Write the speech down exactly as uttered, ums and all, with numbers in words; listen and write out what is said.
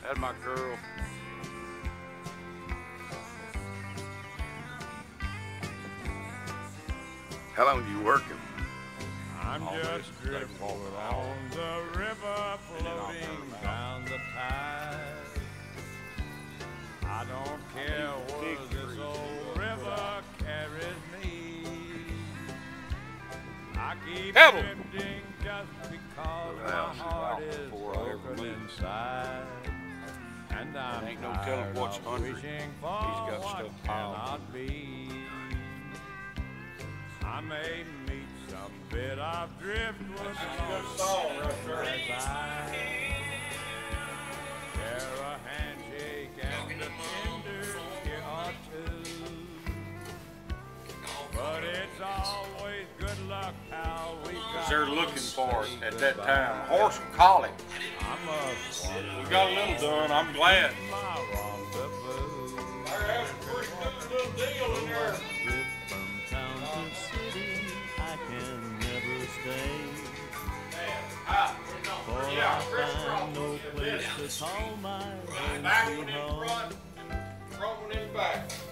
Had my girl. How long are you working? I'm just drifting on the river, floating down the tide. I don't care where this old river carries me. I keep drifting just because my heart is broken inside. And I'm ain't no telling what's under. wishing for what cannot be. I may meet some bit of driftwood as I share a handshake and a tender tear or two. But it's always good luck how we got. They're looking for it at that time. Horse and collie. We got a little done. I'm glad. My rendezvous. They're having a pretty good little deal in there. For I find no place to call my own Back one in home. front, front one in back.